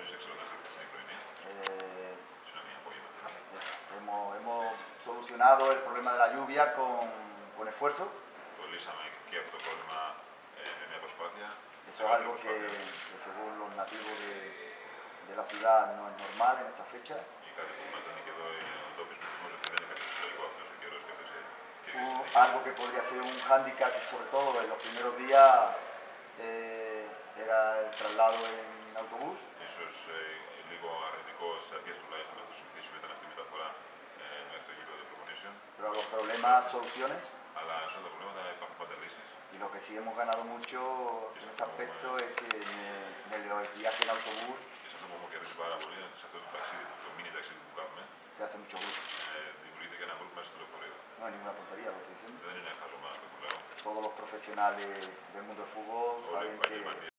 Hemos solucionado el problema de la lluvia con esfuerzo. Eso es algo que según los nativos de la ciudad no es normal en esta fecha. Algo que podría ser un hándicap, sobre todo en los primeros días, era el traslado en autobús. Pero los problemas, soluciones. Y lo que sí hemos ganado mucho en ese aspecto es que en el viaje en autobús se hace mucho gusto. No es ninguna tontería lo que estoy diciendo. Todos los profesionales del mundo del fútbol saben que